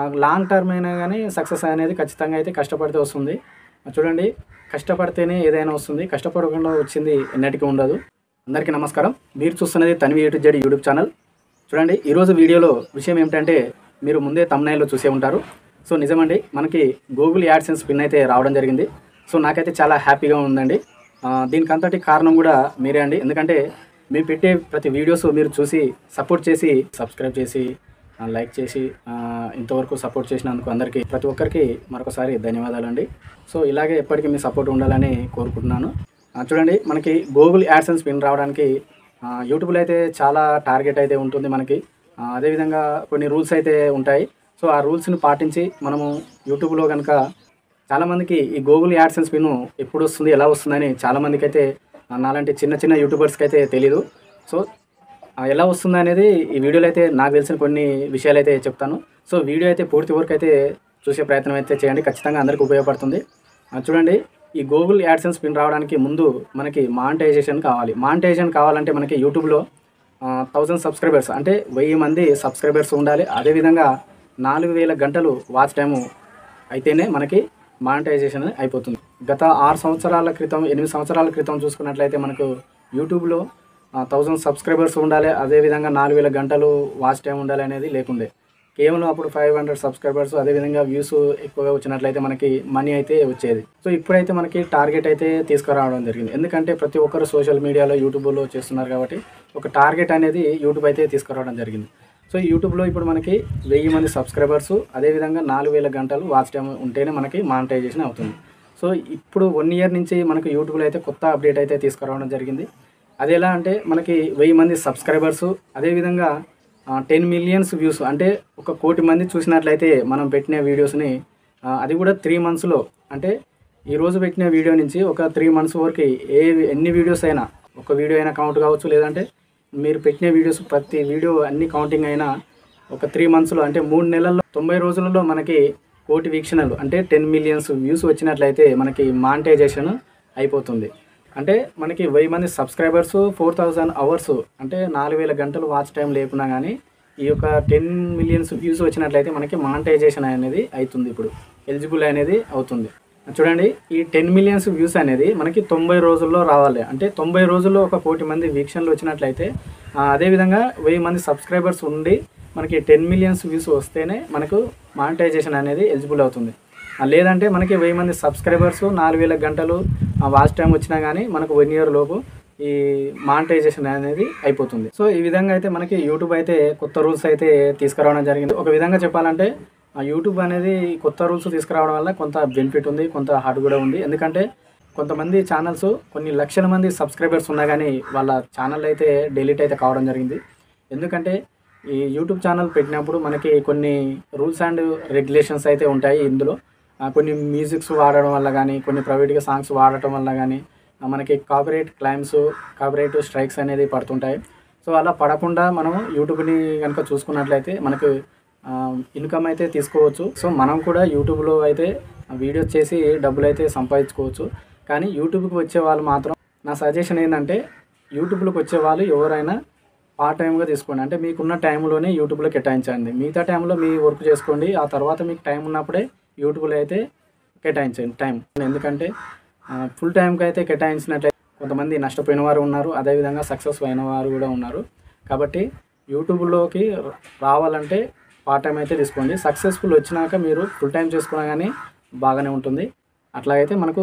Long term అయినా గానీ success అనేది ఖచ్చితంగా అయితే కష్టపడితే వస్తుంది. చూడండి, కష్టపడితేనే ఏదైనా వస్తుంది. కష్టపడకుండా వచ్చింది ఎన్నటికి ఉండదు. అందరికీ నమస్కారం. మీరు చూస్తున్నది Tanvi A to Z YouTube channel. చూడండి, ఈరోజు వీడియోలో విషయం ఏమిటంటే మీరు ముందే థంబ్‌నెయిల్‌లో చూసే ఉంటారు. సో నిజమండి, మనకి గూగుల్ యాడ్సెన్స్ పిన్ అయితే రావడం జరిగింది. సో నాకైతే చాలా హ్యాపీగా ఉందండి. దీనికంతటి కారణం కూడా మీరే అండి. ఎందుకంటే మేము పెట్టే ప్రతి వీడియోస్ మీరు చూసి సపోర్ట్ చేసి సబ్స్క్రైబ్ చేసి లైక్ చేసి ఇంతవరకు సపోర్ట్ చేసినందుకు అందరికీ ప్రతి ఒక్కరికి మరొకసారి ధన్యవాదాలండి. సో ఇలాగే ఎప్పటికీ మీ సపోర్ట్ ఉండాలని కోరుకుంటున్నాను. చూడండి, మనకి గూగుల్ యాడ్సెన్స్ పిన్ రావడానికి యూట్యూబ్లో అయితే చాలా టార్గెట్ అయితే ఉంటుంది మనకి. అదేవిధంగా కొన్ని రూల్స్ అయితే ఉంటాయి. సో ఆ రూల్స్ని పాటించి మనము యూట్యూబ్లో కనుక చాలామందికి ఈ గూగుల్ యాడ్సెన్స్ పిన్ ఎప్పుడు వస్తుంది, ఎలా వస్తుందని చాలామందికి అయితే నాలాంటి చిన్న చిన్న యూట్యూబర్స్కి అయితే తెలీదు. సో ఎలా వస్తుంది అనేది ఈ వీడియోలో అయితే నాకు తెలిసిన కొన్ని విషయాలు అయితే చెప్తాను. సో వీడియో అయితే పూర్తి వరకు అయితే చూసే ప్రయత్నం అయితే చేయండి. ఖచ్చితంగా అందరికీ ఉపయోగపడుతుంది. చూడండి, ఈ గూగుల్ యాడ్సెన్స్ పిన్ రావడానికి ముందు మనకి మానిటైజేషన్ కావాలి. మానిటైజేషన్ కావాలంటే మనకి యూట్యూబ్లో 1000 సబ్స్క్రైబర్స్ అంటే 1000 మంది సబ్స్క్రైబర్స్ ఉండాలి. అదేవిధంగా 4000 గంటలు వాచ్ టైము అయితేనే మనకి మానిటైజేషన్ అయిపోతుంది. గత 6 సంవత్సరాల క్రితం 8 సంవత్సరాల క్రితం చూసుకున్నట్లయితే మనకు యూట్యూబ్లో 1000 సబ్స్క్రైబర్స్ ఉండాలి. అదేవిధంగా 4000 గంటలు వాచ్ టైం ఉండాలి అనేది లేకుండే. కేవలం అప్పుడు 500 సబ్స్క్రైబర్స్ అదేవిధంగా వ్యూస్ ఎక్కువగా వచ్చినట్లయితే మనకి మనీ అయితే వచ్చేది. సో ఇప్పుడైతే మనకి టార్గెట్ అయితే తీసుకురావడం జరిగింది. ఎందుకంటే ప్రతి ఒక్కరు సోషల్ మీడియాలో యూట్యూబ్లో చేస్తున్నారు కాబట్టి ఒక టార్గెట్ అనేది యూట్యూబ్ అయితే తీసుకురావడం జరిగింది. సో యూట్యూబ్లో ఇప్పుడు మనకి 1000 మంది సబ్స్క్రైబర్స్ అదేవిధంగా 4000 గంటలు వాచ్ టైం ఉంటేనే మనకి మానిటైజేషన్ అవుతుంది. సో ఇప్పుడు 1 ఇయర్ నుంచి మనకి యూట్యూబ్లో అయితే కొత్త అప్డేట్ అయితే తీసుకురావడం జరిగింది. అది ఎలా అంటే మనకి 1000 మంది సబ్స్క్రైబర్సు అదేవిధంగా 10 మిలియన్స్ వ్యూస్ అంటే 1 కోటి మంది చూసినట్లయితే మనం పెట్టిన వీడియోస్ని అది కూడా 3 మంత్స్లో అంటే ఈరోజు పెట్టిన వీడియో నుంచి ఒక 3 మంత్స్ వరకు ఎన్ని వీడియోస్ అయినా ఒక వీడియో అయినా కౌంట్ కావచ్చు, లేదంటే మీరు పెట్టిన వీడియోస్ ప్రతి వీడియో అన్ని కౌంటింగ్ అయినా ఒక 3 మంత్స్లో అంటే 3 నెలల్లో 90 రోజులలో మనకి 1 కోటి వీక్షణలు అంటే 10 మిలియన్స్ వ్యూస్ వచ్చినట్లయితే మనకి మానిటైజేషన్ అయిపోతుంది. అంటే మనకి 1000 మంది సబ్స్క్రైబర్స్ 4000 అవర్స్ అంటే 4000 గంటలు వాచ్ టైం లేకున్నా కానీ ఈ యొక్క 10 మిలియన్స్ వ్యూస్ వచ్చినట్లయితే మనకి మానిటైజేషన్ అనేది అవుతుంది. ఇప్పుడు ఎలిజిబుల్ అనేది అవుతుంది. చూడండి, ఈ 10 మిలియన్స్ వ్యూస్ అనేది మనకి 90 రోజుల్లో రావాలి. అంటే 90 రోజుల్లో 1 కోటి మంది వీక్షణలు వచ్చినట్లయితే అదేవిధంగా 1000 మంది సబ్స్క్రైబర్స్ ఉండి మనకి 10 మిలియన్స్ వ్యూస్ వస్తేనే మనకు మానిటైజేషన్ అనేది ఎలిజిబుల్ అవుతుంది. లేదంటే మనకి 1000 మంది సబ్స్క్రైబర్స్ 4000 గంటలు వాచ్ టైం వచ్చినా కానీ మనకు 1 ఇయర్ లోపు ఈ మానిటైజేషన్ అనేది అయిపోతుంది. సో ఈ విధంగా అయితే మనకి యూట్యూబ్ అయితే కొత్త రూల్స్ అయితే తీసుకురావడం జరిగింది. ఒక విధంగా చెప్పాలంటే యూట్యూబ్ అనేది కొత్త రూల్స్ తీసుకురావడం వల్ల కొంత బెనిఫిట్ ఉంది, కొంత హార్డ్ కూడా ఉంది. ఎందుకంటే కొంతమంది ఛానల్స్ కొన్ని లక్షల మంది సబ్స్క్రైబర్స్ ఉన్నా కానీ వాళ్ళ ఛానల్ అయితే డిలీట్ అయితే కావడం జరిగింది. ఎందుకంటే ఈ యూట్యూబ్ ఛానల్ పెట్టినప్పుడు మనకి కొన్ని రూల్స్ అండ్ రెగ్యులేషన్స్ అయితే ఉంటాయి. ఇందులో కొన్ని మ్యూజిక్స్ వాడడం వల్ల కానీ కొన్ని ప్రైవేట్గా సాంగ్స్ వాడటం వల్ల కానీ మనకి కాపీరైట్ క్లైమ్స్ కాపీరైట్ స్ట్రైక్స్ అనేది పడుతుంటాయి. సో అలా పడకుండా మనం యూట్యూబ్ని కనుక చూసుకున్నట్లయితే మనకు ఇన్కమ్ అయితే తీసుకోవచ్చు. సో మనం కూడా యూట్యూబ్లో అయితే వీడియోస్ చేసి డబ్బులు అయితే సంపాదించుకోవచ్చు. కానీ యూట్యూబ్కి వచ్చే వాళ్ళు మాత్రం నా సజెషన్ ఏంటంటే యూట్యూబ్లోకి వచ్చే వాళ్ళు ఎవరైనా పార్ట్ టైమ్గా తీసుకోండి. అంటే మీకున్న టైంలోనే యూట్యూబ్లో కేటాయించండి. మిగతా టైంలో మీ వర్క్ చేసుకోండి. ఆ తర్వాత మీకు టైం ఉన్నప్పుడే యూట్యూబ్లో అయితే కేటాయించండి టైం. ఎందుకంటే ఫుల్ టైంకి అయితే కేటాయించినట్లయితే కొంతమంది నష్టపోయిన వారు ఉన్నారు, అదేవిధంగా సక్సెస్ అయిన వారు కూడా ఉన్నారు. కాబట్టి యూట్యూబ్లోకి రావాలంటే పార్ట్ టైం అయితే తీసుకోండి. సక్సెస్ఫుల్ వచ్చినాక మీరు ఫుల్ టైం చేసుకున్నా కానీ బాగానే ఉంటుంది. అట్లాగైతే మనకు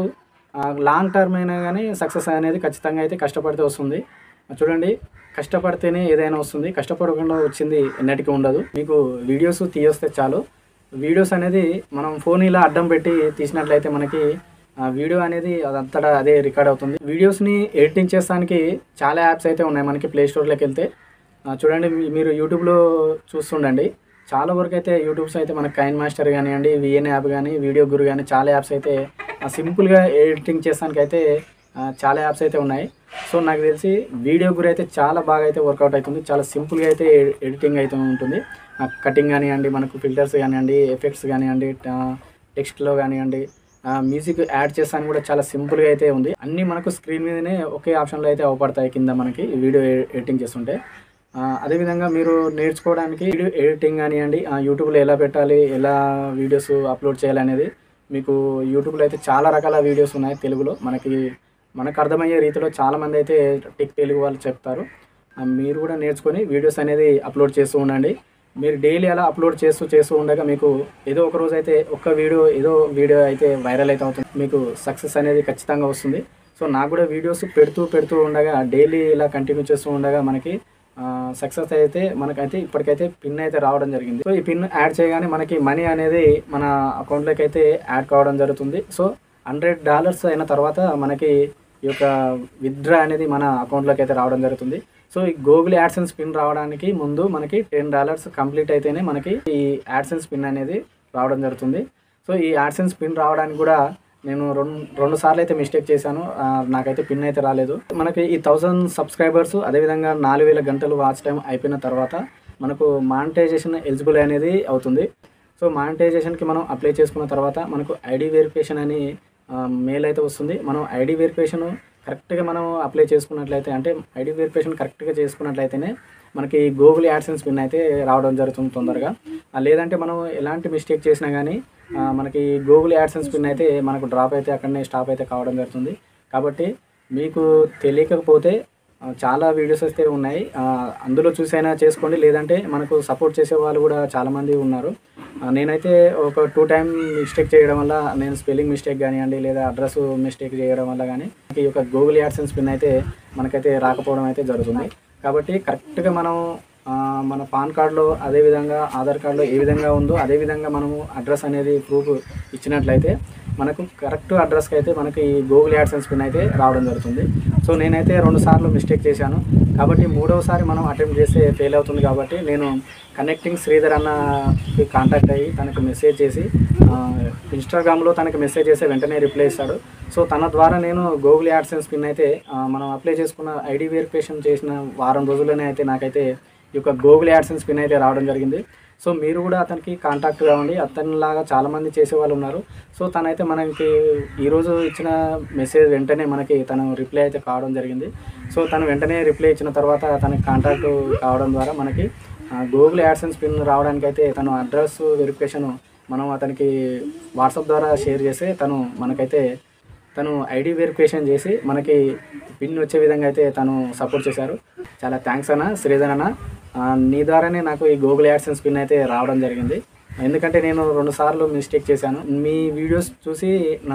లాంగ్ టర్మ్ అయినా కానీ సక్సెస్ అనేది ఖచ్చితంగా అయితే కష్టపడితే వస్తుంది. చూడండి, కష్టపడితేనే ఏదైనా వస్తుంది. కష్టపడకుండా వచ్చింది ఎన్నటికీ ఉండదు. మీకు వీడియోస్ తీయొస్తే చాలు. వీడియోస్ అనేది మనం ఫోన్ ఇలా అడ్డం పెట్టి తీసినట్లయితే మనకి వీడియో అనేది అదంతటా అదే రికార్డ్ అవుతుంది. వీడియోస్ని ఎడిటింగ్ చేస్తానికి చాలా యాప్స్ అయితే ఉన్నాయి మనకి ప్లే స్టోర్లోకి వెళ్తే. చూడండి, మీరు యూట్యూబ్లో చూస్తుండండి. చాలా వరకు అయితే యూట్యూబ్స్ అయితే మనకి కైన్ మాస్టర్ కానివ్వండి, విఎన్ యాప్ కానీ, వీడియో గురు కానీ చాలా యాప్స్ అయితే సింపుల్గా ఎడిటింగ్ చేస్తానికి అయితే చాలా యాప్స్ అయితే ఉన్నాయి. సో నాకు తెలిసి వీడియో గురి అయితే చాలా బాగా అయితే వర్కౌట్ అవుతుంది. చాలా సింపుల్గా అయితే ఎడిటింగ్ అయితే ఉంటుంది. కటింగ్ కానివ్వండి, మనకు ఫిల్టర్స్ కానివ్వండి, ఎఫెక్ట్స్ కానివ్వండి, టెక్స్ట్లో కానివ్వండి, మ్యూజిక్ యాడ్ చేస్తాను కూడా చాలా సింపుల్గా అయితే ఉంది. అన్నీ మనకు స్క్రీన్ మీదనే ఒకే ఆప్షన్లో అయితే అవపడతాయి కింద మనకి వీడియో ఎడిటింగ్ చేస్తుంటే. అదేవిధంగా మీరు నేర్చుకోవడానికి వీడియో ఎడిటింగ్ కానివ్వండి, యూట్యూబ్లో ఎలా పెట్టాలి, ఎలా వీడియోస్ అప్లోడ్ చేయాలనేది మీకు యూట్యూబ్లో అయితే చాలా రకాల వీడియోస్ ఉన్నాయి తెలుగులో. మనకు అర్థమయ్యే రీతిలో చాలామంది అయితే టెక్ తెలుగు వాళ్ళు చెప్తారు. మీరు కూడా నేర్చుకొని వీడియోస్ అనేది అప్లోడ్ చేస్తూ ఉండండి. మీరు డైలీ అలా అప్లోడ్ చేస్తూ ఉండగా మీకు ఏదో ఒక రోజు అయితే ఏదో వీడియో అయితే వైరల్ అయితే అవుతుంది. మీకు సక్సెస్ అనేది ఖచ్చితంగా వస్తుంది. సో నాకు కూడా వీడియోస్ పెడుతూ ఉండగా డైలీ ఇలా కంటిన్యూ చేస్తూ ఉండగా మనకి సక్సెస్ అయితే మనకైతే ఇప్పటికైతే పిన్ అయితే రావడం జరిగింది. సో ఈ పిన్ యాడ్ చేయగానే మనకి మనీ అనేది మన అకౌంట్లోకి అయితే యాడ్ కావడం జరుగుతుంది. సో $100 అయిన తర్వాత మనకి ఈ యొక్క విత్డ్రా అనేది మన అకౌంట్లోకి అయితే రావడం జరుగుతుంది. సో ఈ గూగుల్ యాడ్సెన్స్ పిన్ రావడానికి ముందు మనకి $10 కంప్లీట్ అయితేనే మనకి ఈ యాడ్సెన్స్ పిన్ అనేది రావడం జరుగుతుంది. సో ఈ యాడ్సెన్స్ పిన్ రావడానికి కూడా నేను రెండు సార్లు అయితే మిస్టేక్ చేశాను. నాకైతే పిన్ అయితే రాలేదు. మనకి ఈ 1000 సబ్స్క్రైబర్స్ అదేవిధంగా 4000 గంటలు వాచ్ టైం అయిపోయిన తర్వాత మనకు మానిటైజేషన్ ఎలిజిబుల్ అనేది అవుతుంది. సో మానిటైజేషన్కి మనం అప్లై చేసుకున్న తర్వాత మనకు ఐడి వెరిఫికేషన్ అని మెయిల్ అయితే వస్తుంది. మనం ఐడి వెరిఫికేషన్ కరెక్ట్గా మనం అప్లై చేసుకున్నట్లయితే, అంటే ఐడి వెరిఫికేషన్ కరెక్ట్గా చేసుకున్నట్లయితేనే మనకి గూగుల్ యాడ్సెన్స్ పిన్ అయితే రావడం జరుగుతుంది తొందరగా. లేదంటే మనం ఎలాంటి మిస్టేక్ చేసినా కానీ మనకి గూగుల్ యాడ్సెన్స్ పిన్ అయితే మనకు డ్రాప్ అయితే అక్కడనే స్టాప్ అయితే కావడం జరుగుతుంది. కాబట్టి మీకు తెలియకపోతే చాలా వీడియోస్ అయితే ఉన్నాయి, అందులో చూసైనా చేసుకోండి. లేదంటే మనకు సపోర్ట్ చేసే వాళ్ళు కూడా చాలామంది ఉన్నారు. నేనైతే ఒక 2 టైమ్ మిస్టేక్ చేయడం వల్ల, నేను స్పెల్లింగ్ మిస్టేక్ కానివ్వండి లేదా అడ్రస్ మిస్టేక్ చేయడం వల్ల కానీ ఈ యొక్క గూగుల్ యాడ్సెన్స్ పిన్ అయితే మనకైతే రాకపోవడం అయితే జరుగుతుంది. కాబట్టి కరెక్ట్గా మనం మన పాన్ కార్డులో అదేవిధంగా ఆధార్ కార్డులో ఏ విధంగా ఉందో అదేవిధంగా మనము అడ్రస్ అనేది ప్రూఫ్ ఇచ్చినట్లయితే మనకు కరెక్ట్ అడ్రస్కి అయితే మనకి గూగుల్ యాడ్సెన్స్ పిన్ అయితే రావడం జరుగుతుంది. సో నేనైతే 2 సార్లు మిస్టేక్ చేశాను. కాబట్టి 3వసారి మనం అటెంప్ట్ చేస్తే ఫెయిల్ అవుతుంది. కాబట్టి నేను కనెక్టింగ్ శ్రీధర్ అన్నకి కాంటాక్ట్ అయ్యి తనకు మెసేజ్ చేసి ఇన్స్టాగ్రామ్లో తనకి మెసేజ్ చేస్తే వెంటనే రిప్లై ఇస్తాడు. సో తన ద్వారా నేను గూగుల్ యాడ్సెన్స్ పిన్ అయితే మనం అప్లై చేసుకున్న ఐడి వెరిఫికేషన్ చేసిన వారం రోజుల్లోనే అయితే నాకైతే ఈ యొక్క గూగుల్ యాడ్సెన్స్ పిన్ అయితే రావడం జరిగింది. సో మీరు కూడా అతనికి కాంటాక్ట్ కావండి. అతనిలాగా చాలామంది చేసేవాళ్ళు ఉన్నారు. సో తనైతే మనకి ఈరోజు ఇచ్చిన మెసేజ్ వెంటనే మనకి తను రిప్లై అయితే కావడం జరిగింది. సో తను వెంటనే రిప్లై ఇచ్చిన తర్వాత తనకి కాంటాక్ట్ కావడం ద్వారా మనకి గూగుల్ యాడ్సెన్స్ పిన్ రావడానికి అయితే తను అడ్రస్ వెరిఫికేషన్ మనం అతనికి వాట్సాప్ ద్వారా షేర్ చేస్తే తను ఐడి వెరిఫికేషన్ చేసి మనకి పిన్ వచ్చే విధంగా అయితే తను సపోర్ట్ చేశారు. చాలా థ్యాంక్స్ అన్న శ్రీధర్ అన్న. నీ ద్వారానే నాకు ఈ గూగుల్ యాడ్సెన్స్ పిన్ అయితే రావడం జరిగింది. ఎందుకంటే నేను 2 సార్లు మిస్టేక్ చేశాను. మీ వీడియోస్ చూసి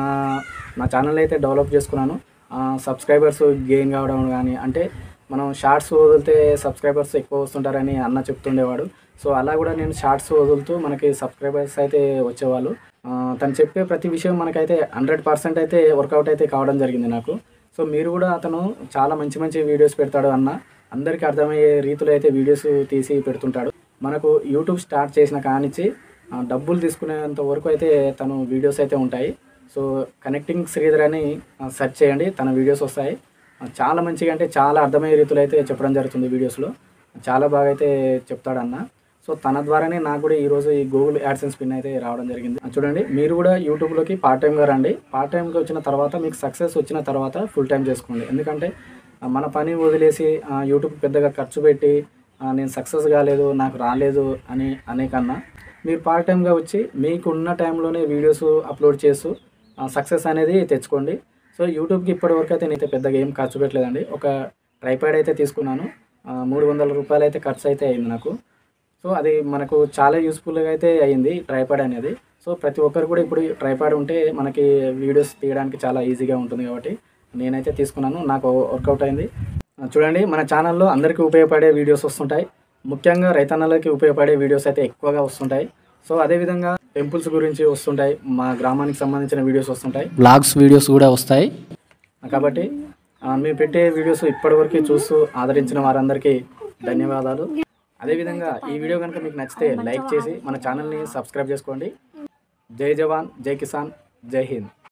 నా ఛానల్ అయితే డెవలప్ చేసుకున్నాను. సబ్స్క్రైబర్స్ గెయిన్ కావడం కానీ, అంటే మనం షార్ట్స్ వదిలితే సబ్స్క్రైబర్స్ ఎక్కువ వస్తుంటారని అన్న చెప్తుండేవాడు. సో అలా కూడా నేను షార్ట్స్ వదులుతూ మనకి సబ్స్క్రైబర్స్ అయితే వచ్చేవాళ్ళు. తను చెప్పే ప్రతి విషయం మనకైతే 100% అయితే వర్కౌట్ అయితే కావడం జరిగింది నాకు. సో మీరు కూడా అతను చాలా మంచి వీడియోస్ పెడతాడు అన్న. అందరికీ అర్థమయ్యే రీతిలో అయితే వీడియోస్ తీసి పెడుతుంటాడు. మనకు యూట్యూబ్ స్టార్ట్ చేసిన కానించి డబ్బులు తీసుకునేంత వరకు అయితే తను వీడియోస్ అయితే ఉంటాయి. సో కనెక్టింగ్ శ్రీధర్ అని సెర్చ్ చేయండి, తన వీడియోస్ వస్తాయి. చాలా మంచిగా, అంటే చాలా అర్థమయ్యే రీతిలో అయితే చెప్పడం జరుగుతుంది వీడియోస్లో. చాలా బాగా అయితే చెప్తాడన్న. సో తన ద్వారానే నాకు కూడా ఈరోజు ఈ గూగుల్ యాడ్సెన్స్ పిన్ అయితే రావడం జరిగింది. చూడండి, మీరు కూడా యూట్యూబ్లోకి పార్ట్ టైంగా రండి. పార్ట్ టైంకి వచ్చిన తర్వాత మీకు సక్సెస్ వచ్చిన తర్వాత ఫుల్ టైం చేసుకోండి. ఎందుకంటే మన పని వదిలేసి యూట్యూబ్ పెద్దగా ఖర్చు పెట్టి నేను సక్సెస్ కాలేదు, నాకు రాలేదు అనే కన్నా మీరు పార్ట్ టైంగా వచ్చి మీకు ఉన్న టైంలోనే వీడియోస్ అప్లోడ్ చేస్తూ సక్సెస్ అనేది తెచ్చుకోండి. సో యూట్యూబ్కి ఇప్పటివరకు అయితే నేనైతే పెద్దగా ఏం ఖర్చు పెట్టలేదండి. ఒక ట్రైపాడ్ అయితే తీసుకున్నాను, $300 అయితే ఖర్చు అయితే అయింది నాకు. సో అది మనకు చాలా యూస్ఫుల్గా అయితే అయింది ట్రైపాడ్ అనేది. సో ప్రతి ఒక్కరు కూడా ఇప్పుడు ట్రైపాడ్ ఉంటే మనకి వీడియోస్ తీయడానికి చాలా ఈజీగా ఉంటుంది. కాబట్టి నేనైతే తీసుకున్నాను, నాకు వర్కౌట్ అయింది. చూడండి, మన ఛానల్లో అందరికీ ఉపయోగపడే వీడియోస్ వస్తుంటాయి. ముఖ్యంగా రైతన్నలకి ఉపయోగపడే వీడియోస్ అయితే ఎక్కువగా వస్తుంటాయి. సో అదేవిధంగా టెంపుల్స్ గురించి వస్తుంటాయి, మా గ్రామానికి సంబంధించిన వీడియోస్ వస్తుంటాయి, బ్లాగ్స్ వీడియోస్ కూడా వస్తాయి. కాబట్టి మేము పెట్టే వీడియోస్ ఇప్పటివరకు చూస్తూ ఆదరించిన వారందరికీ ధన్యవాదాలు. అదేవిధంగా ఈ వీడియో కనుక మీకు నచ్చితే లైక్ చేసి మన ఛానల్ని సబ్స్క్రైబ్ చేసుకోండి. జై జవాన్, జై కిసాన్, జై హింద్.